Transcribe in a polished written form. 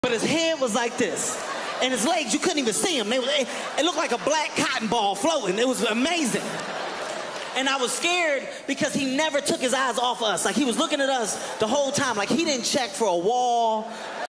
but his head was like this. And his legs, you couldn't even see him. It looked like a black cotton ball floating. It was amazing. And I was scared because he never took his eyes off us. Like, he was looking at us the whole time. Like, he didn't check for a wall.